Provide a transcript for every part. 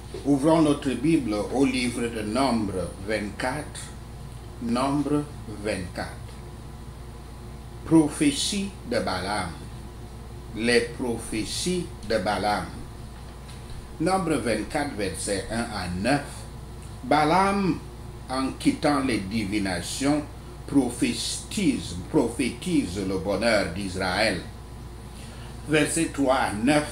Ouvrons notre Bible au livre de Nombre 24. Nombre 24. Prophétie de Balaam. Les prophéties de Balaam. Nombre 24, versets 1 à 9. Balaam, en quittant les divinations, prophétise le bonheur d'Israël. Versets 3 à 9.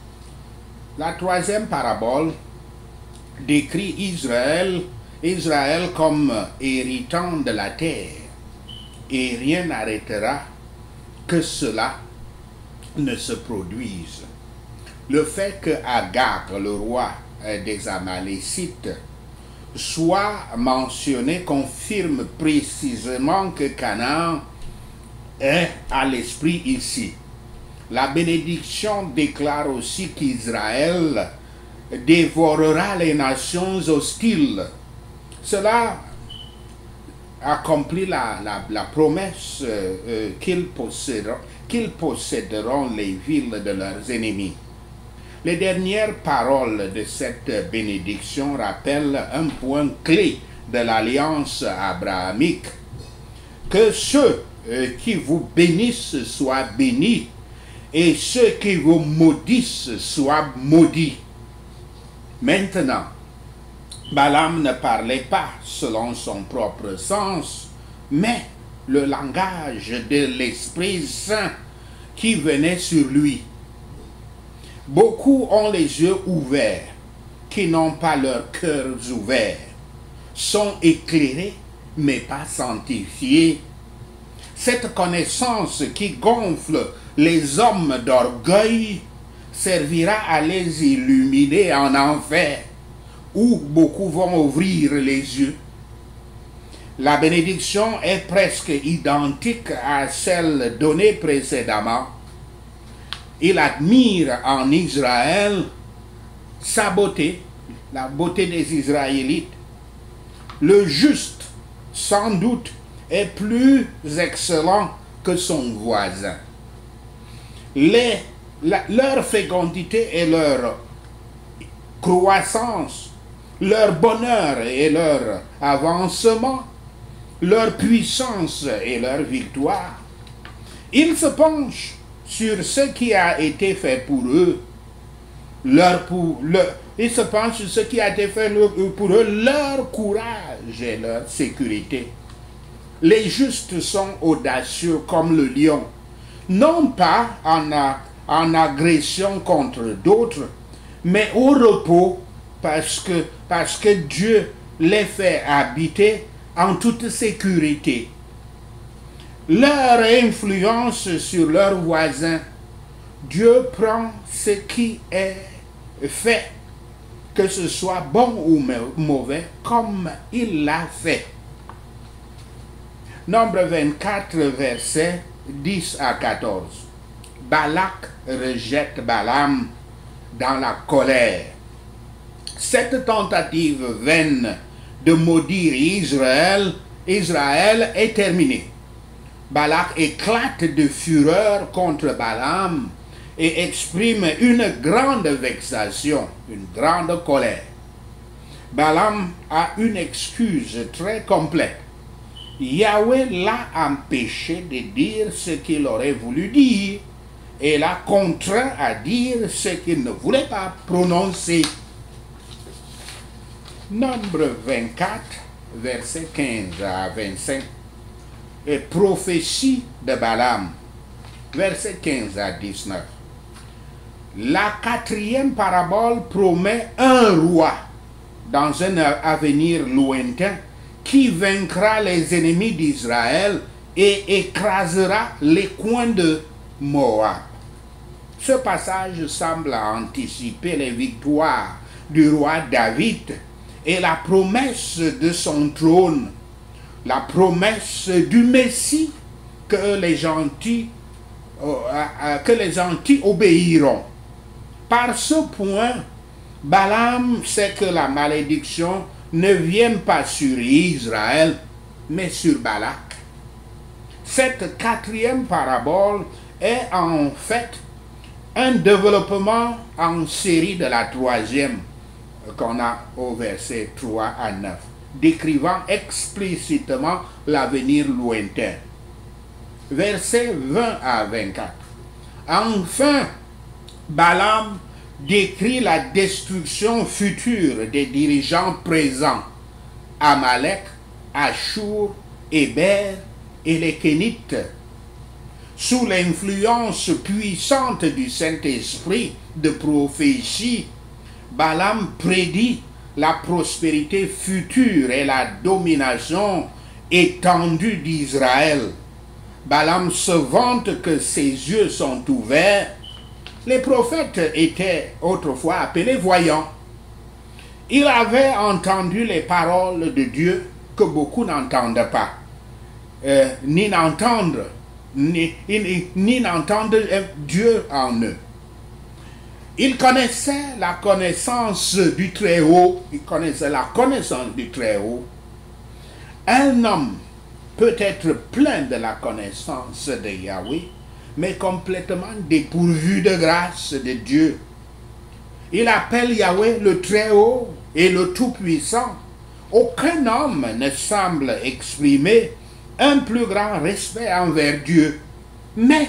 La troisième parabole décrit Israël comme héritant de la terre, et rien n'arrêtera que cela ne se produise. Le fait que Agag, le roi des Amalécites, soit mentionné confirme précisément que Canaan est à l'esprit ici. La bénédiction déclare aussi qu'Israël dévorera les nations hostiles. Cela accomplit la promesse qu'ils posséderont les villes de leurs ennemis. Les dernières paroles de cette bénédiction rappellent un point clé de l'alliance abrahamique. Que ceux qui vous bénissent soient bénis, et ceux qui vous maudissent soient maudits. Maintenant, Balaam ne parlait pas selon son propre sens, mais le langage de l'Esprit Saint qui venait sur lui. Beaucoup ont les yeux ouverts, qui n'ont pas leurs cœurs ouverts, sont éclairés, mais pas sanctifiés. Cette connaissance qui gonfle les hommes d'orgueil servira à les illuminer en enfer, où beaucoup vont ouvrir les yeux. La bénédiction est presque identique à celle donnée précédemment. Il admire en Israël sa beauté, la beauté des Israélites. Le juste, sans doute, est plus excellent que son voisin. Leur fécondité et leur croissance, leur bonheur et leur avancement, leur puissance et leur victoire. Ils se penchent sur ce qui a été fait pour eux, ils se penchent sur ce qui a été fait pour eux, leur courage et leur sécurité. Les justes sont audacieux comme le lion, non pas en agression contre d'autres, mais au repos, parce que Dieu les fait habiter en toute sécurité. Leur influence sur leurs voisins, Dieu prend ce qui est fait, que ce soit bon ou mauvais, comme il l'a fait. Nombre 24, versets 10 à 14. Balak rejette Balaam dans la colère. Cette tentative vaine de maudire Israël est terminée. Balak éclate de fureur contre Balaam et exprime une grande vexation, une grande colère. Balaam a une excuse très complète. Yahweh l'a empêché de dire ce qu'il aurait voulu dire et l'a contraint à dire ce qu'il ne voulait pas prononcer. Nombre 24, versets 15 à 25. Et prophétie de Balaam, versets 15 à 19. La quatrième parabole promet un roi dans un avenir lointain qui vaincra les ennemis d'Israël et écrasera les coins de Moab. Ce passage semble anticiper les victoires du roi David et la promesse de son trône, la promesse du Messie que les gentils obéiront. Par ce point, Balaam sait que la malédiction ne vient pas sur Israël, mais sur Balak. Cette quatrième parabole est en fait un développement en série de la troisième, qu'on a au verset 3 à 9, décrivant explicitement l'avenir lointain. Versets 20 à 24. Enfin, Balaam décrit la destruction future des dirigeants présents, Amalek, Ashur, Héber et les Kénites. Sous l'influence puissante du Saint-Esprit de prophétie, Balaam prédit la prospérité future et la domination étendue d'Israël. Balaam se vante que ses yeux sont ouverts. Les prophètes étaient autrefois appelés voyants. Il avait entendu les paroles de Dieu que beaucoup n'entendent pas, ni n'entendent Dieu en eux. Il connaissait la connaissance du Très-Haut. Il connaissait la connaissance du Très-Haut. Un homme peut être plein de la connaissance de Yahweh, mais complètement dépourvu de grâce de Dieu. Il appelle Yahweh le Très-Haut et le Tout-Puissant. Aucun homme ne semble exprimer un plus grand respect envers Dieu. Mais,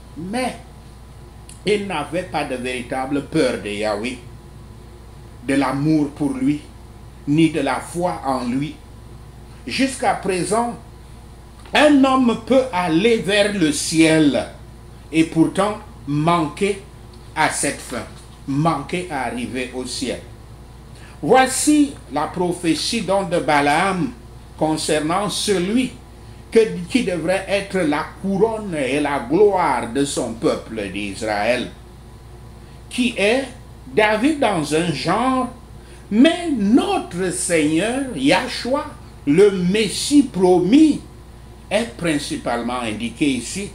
il n'avait pas de véritable peur de Yahweh, de l'amour pour lui, ni de la foi en lui. Jusqu'à présent, un homme peut aller vers le ciel et pourtant manquer à cette fin, manquer à arriver au ciel. Voici la prophétie donc de Balaam concernant celui qui devrait être la couronne et la gloire de son peuple d'Israël, qui est David dans un genre, mais notre Seigneur, Yahshua, le Messie promis, est principalement indiqué ici.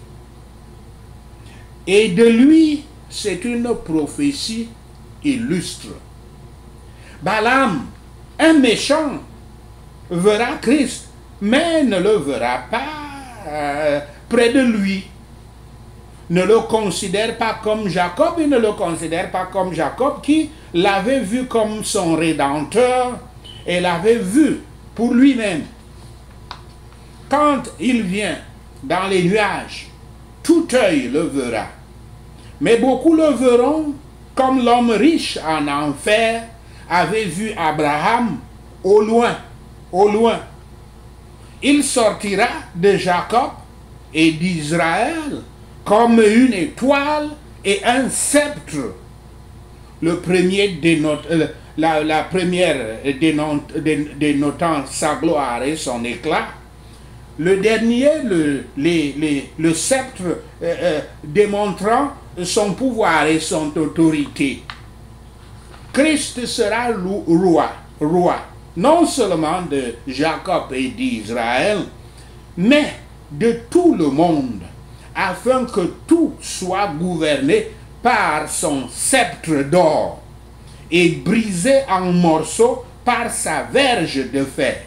Et de lui, c'est une prophétie illustre. Balaam, un méchant, verra Christ, mais ne le verra pas près de lui. Ne le considère pas comme Jacob, il ne le considère pas comme Jacob qui l'avait vu comme son Rédempteur et l'avait vu pour lui-même. Quand il vient dans les nuages, tout œil le verra. Mais beaucoup le verront comme l'homme riche en enfer avait vu Abraham au loin, au loin. Il sortira de Jacob et d'Israël comme une étoile et un sceptre. Le premier la première dénotant sa gloire et son éclat. Le dernier, le sceptre démontrant son pouvoir et son autorité. Christ sera roi, non seulement de Jacob et d'Israël, mais de tout le monde, afin que tout soit gouverné par son sceptre d'or et brisé en morceaux par sa verge de fer.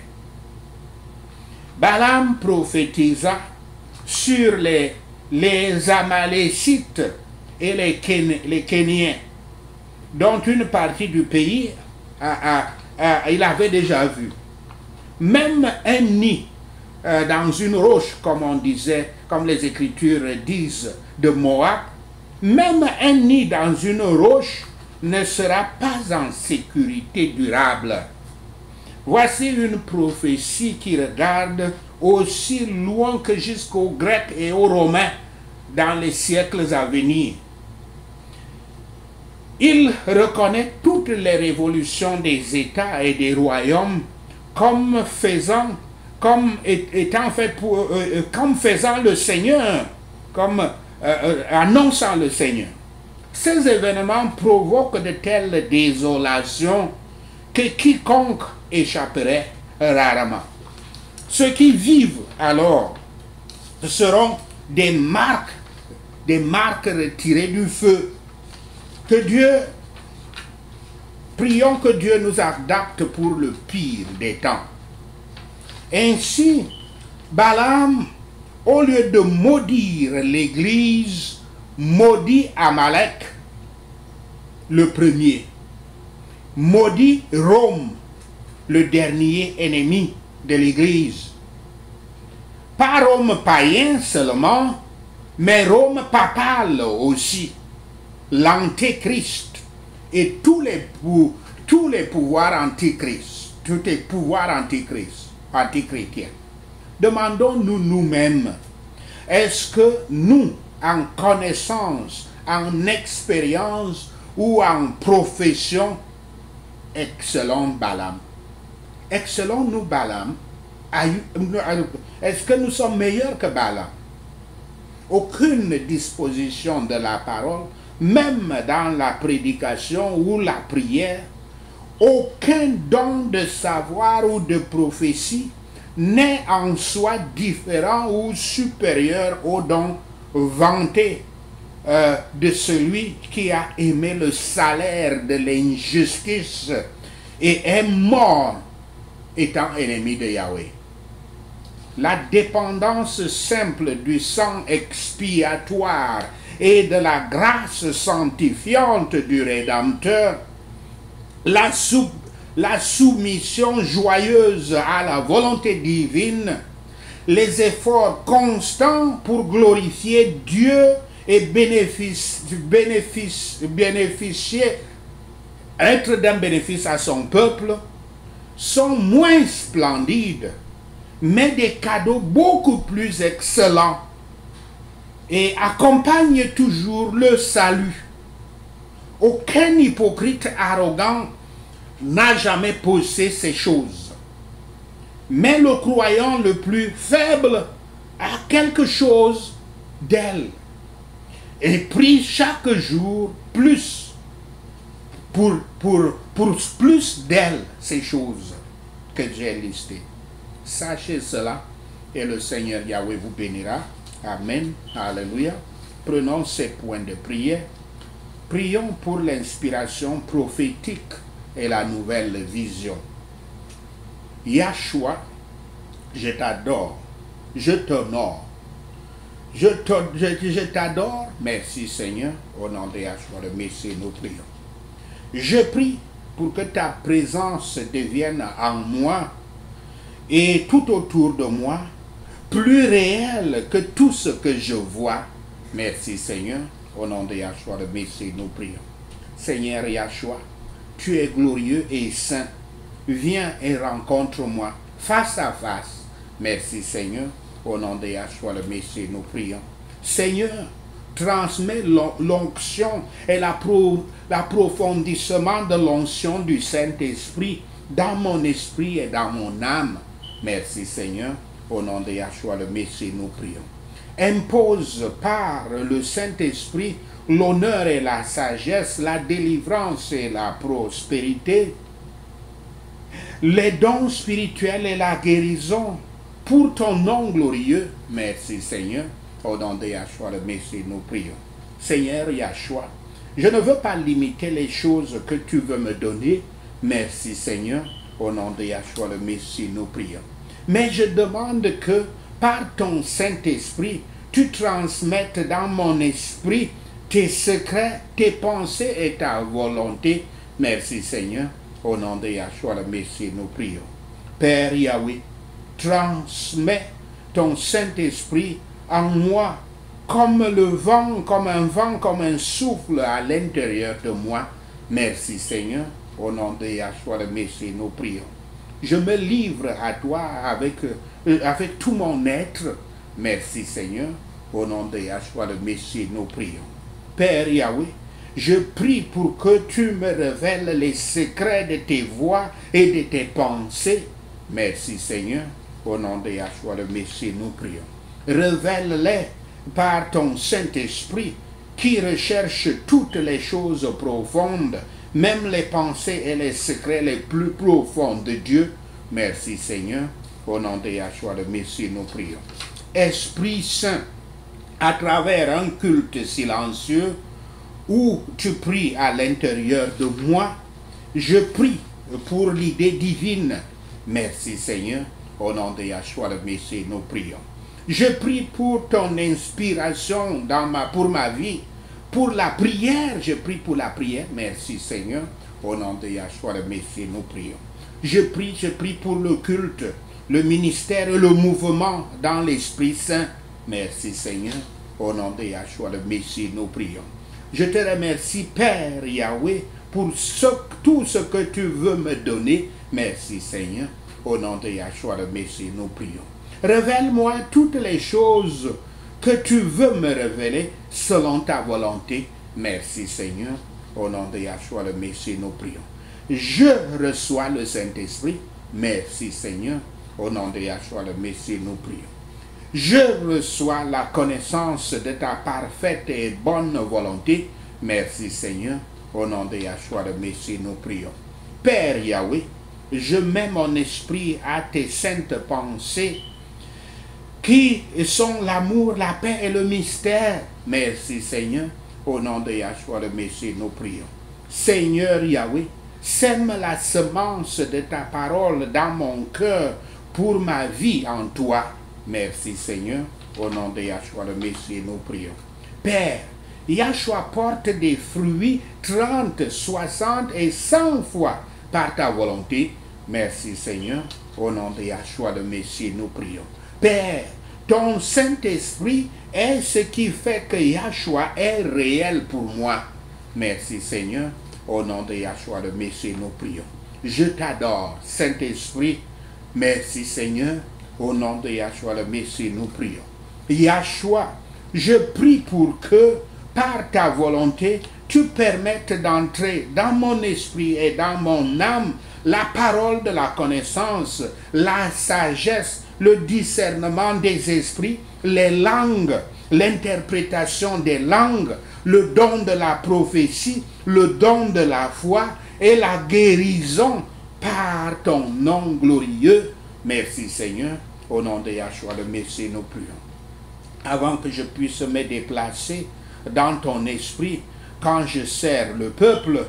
Balaam prophétisa sur les Amalécites et les Kéniens, dont une partie du pays il avait déjà vu. Même un nid dans une roche, comme on disait, comme les Écritures disent de Moab, même un nid dans une roche ne sera pas en sécurité durable. Voici une prophétie qui regarde aussi loin que jusqu'aux Grecs et aux Romains dans les siècles à venir. Il reconnaît toutes les révolutions des États et des royaumes comme faisant le Seigneur, comme annonçant le Seigneur. Ces événements provoquent de telles désolations que quiconque échapperait rarement. Ceux qui vivent alors seront des marques retirées du feu. Prions que Dieu nous adapte pour le pire des temps. Ainsi, Balaam, au lieu de maudire l'Église, maudit Amalek, le premier. maudit Rome, le dernier ennemi de l'Église. Pas Rome païen seulement, mais Rome papale aussi. L'antéchrist et tous les pouvoirs antichrist, tous les pouvoirs antichrétiens. Demandons-nous nous-mêmes, est-ce que nous, en connaissance, en expérience ou en profession, excellons Balaam? Excellons-nous Balaam? Est-ce que nous sommes meilleurs que Balaam? Aucune disposition de la parole, même dans la prédication ou la prière, aucun don de savoir ou de prophétie n'est en soi différent ou supérieur au don vanté de celui qui a aimé le salaire de l'injustice et est mort étant ennemi de Yahweh. La dépendance simple du sang expiatoire et de la grâce sanctifiante du Rédempteur, la soumission joyeuse à la volonté divine, les efforts constants pour glorifier Dieu et bénéficier, être d'un bénéfice à son peuple, sont moins splendides, mais des cadeaux beaucoup plus excellents et accompagnent toujours le salut. Aucun hypocrite arrogant n'a jamais posé ces choses. Mais le croyant le plus faible a quelque chose d'elle et prie chaque jour plus pour plus d'elle ces choses que j'ai listées. Sachez cela et le Seigneur Yahweh vous bénira. Amen. Alléluia. Prenons ces points de prière. Prions pour l'inspiration prophétique et la nouvelle vision. Yahshua, je t'adore, je t'honore, je t'adore. Merci Seigneur, au nom de Yahshua le Messie, nous prions. Je prie pour que ta présence devienne en moi et tout autour de moi plus réelle que tout ce que je vois. Merci Seigneur, au nom de Yahshua le Messie, nous prions. Seigneur Yahshua, tu es glorieux et saint. Viens et rencontre-moi face à face. Merci Seigneur, au nom de Yahshua le Messie, nous prions. Seigneur, transmets l'onction et l'approfondissement de l'onction du Saint-Esprit dans mon esprit et dans mon âme. Merci Seigneur, au nom de Yahshua le Messie, nous prions. Impose par le Saint-Esprit l'honneur et la sagesse, la délivrance et la prospérité, les dons spirituels et la guérison pour ton nom glorieux. Merci Seigneur, au nom de Yahshua le Messie, nous prions. Seigneur Yahshua, je ne veux pas limiter les choses que tu veux me donner. Merci Seigneur, au nom de Yahshua le Messie, nous prions. Mais je demande que par ton Saint-Esprit, tu transmettes dans mon esprit tes secrets, tes pensées et ta volonté. Merci Seigneur, au nom de Yahshua le Messie, nous prions. Père Yahweh, transmets ton Saint-Esprit en moi comme le vent, comme un souffle à l'intérieur de moi. Merci Seigneur, au nom de Yahshua le Messie, nous prions. Je me livre à toi avec tout mon être. Merci Seigneur, au nom de Yahshua le Messie, nous prions. Père Yahweh, je prie pour que tu me révèles les secrets de tes voies et de tes pensées. Merci Seigneur, au nom de Yahshua le Messie, nous prions. Révèle-les par ton Saint-Esprit qui recherche toutes les choses profondes, même les pensées et les secrets les plus profonds de Dieu. Merci Seigneur, au nom de Yahshua le Messie, nous prions. Esprit Saint, à travers un culte silencieux où tu pries à l'intérieur de moi, je prie pour l'idée divine. Merci Seigneur, au nom de Yahshua le Messie, nous prions. Je prie pour ton inspiration pour ma vie, pour la prière. Je prie pour la prière. Merci Seigneur, Au nom de Yahshua le Messie, nous prions. Je prie pour le culte, le ministère et le mouvement dans l'Esprit Saint. Merci Seigneur. Au nom de Yahshua le Messie, nous prions. Je te remercie, Père Yahweh, pour tout ce que tu veux me donner. Merci Seigneur. Au nom de Yahshua le Messie, nous prions. Révèle-moi toutes les choses que tu veux me révéler selon ta volonté. Merci Seigneur. Au nom de Yahshua le Messie, nous prions. Je reçois le Saint-Esprit. Merci Seigneur. Au nom de Yahshua le Messie, nous prions. Je reçois la connaissance de ta parfaite et bonne volonté. Merci Seigneur. Au nom de Yahshua le Messie, nous prions. Père Yahweh, je mets mon esprit à tes saintes pensées qui sont l'amour, la paix et le mystère. Merci Seigneur. Au nom de Yahshua le Messie, nous prions. Seigneur Yahweh, sème la semence de ta parole dans mon cœur pour ma vie en toi. Merci Seigneur. Au nom de Yahshua le Messie, nous prions. Père, Yahshua porte des fruits 30, 60 et 100 fois par ta volonté. Merci Seigneur. Au nom de Yahshua le Messie, nous prions. Père, ton Saint-Esprit est ce qui fait que Yahshua est réel pour moi. Merci Seigneur. Au nom de Yahshua le Messie, nous prions. Je t'adore, Saint-Esprit. Merci Seigneur. Au nom de Yahshua le Messie, nous prions. Yahshua, je prie pour que, par ta volonté, tu permettes d'entrer dans mon esprit et dans mon âme la parole de la connaissance, la sagesse, le discernement des esprits, les langues, l'interprétation des langues, le don de la prophétie, le don de la foi et la guérison par ton nom glorieux. Merci Seigneur. Au nom de Yahshua le Messie, nous prions. Avant que je puisse me déplacer dans ton esprit, quand je sers le peuple,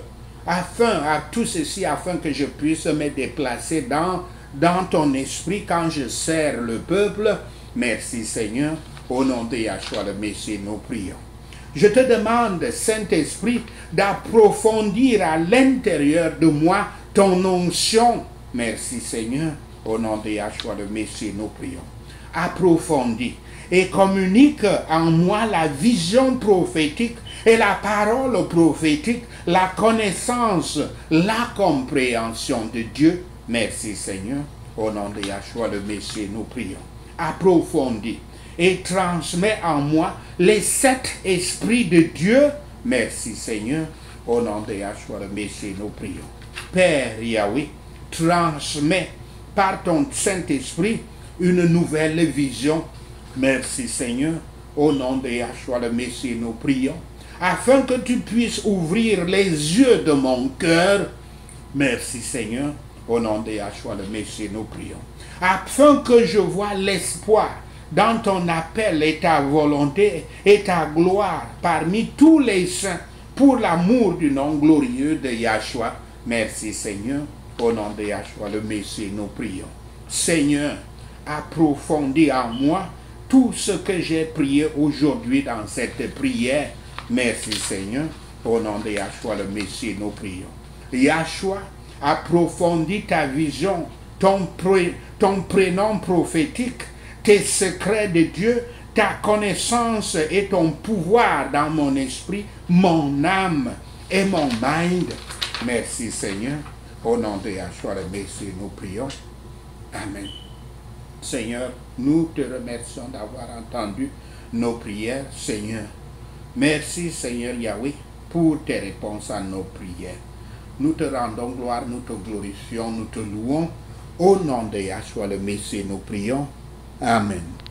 tout ceci afin que je puisse me déplacer dans ton esprit quand je sers le peuple. Merci Seigneur. Au nom de Yahshua le Messie, nous prions. Je te demande, Saint-Esprit, d'approfondir à l'intérieur de moi ton onction. Merci Seigneur. Au nom de Yahshua le Messie, nous prions. Approfondis et communique en moi la vision prophétique et la parole prophétique, la connaissance, la compréhension de Dieu. Merci Seigneur. Au nom de Yahshua le Messie, nous prions. Approfondis et transmets en moi les 7 esprits de Dieu. Merci Seigneur. Au nom de Yahshua le Messie, nous prions. Père Yahweh, transmets par ton Saint-Esprit une nouvelle vision. Merci Seigneur. Au nom de Yahshua le Messie, nous prions. Afin que tu puisses ouvrir les yeux de mon cœur. Merci Seigneur. Au nom de Yahshua le Messie, nous prions. Afin que je voie l'espoir dans ton appel et ta volonté et ta gloire parmi tous les saints pour l'amour du nom glorieux de Yahshua. Merci Seigneur. Au nom de Yahshua le Messie, nous prions. Seigneur, approfondis en moi tout ce que j'ai prié aujourd'hui dans cette prière. Merci Seigneur. Au nom de Yahshua le Messie, nous prions. Yahshua, approfondis ta vision, ton prénom prophétique, tes secrets de Dieu, ta connaissance et ton pouvoir dans mon esprit, mon âme et mon mind. Merci Seigneur. Au nom de Yahshua le Messie, nous prions. Amen. Seigneur, nous te remercions d'avoir entendu nos prières, Seigneur. Merci, Seigneur Yahweh, pour tes réponses à nos prières. Nous te rendons gloire, nous te glorifions, nous te louons. Au nom de Yahshua le Messie, nous prions. Amen.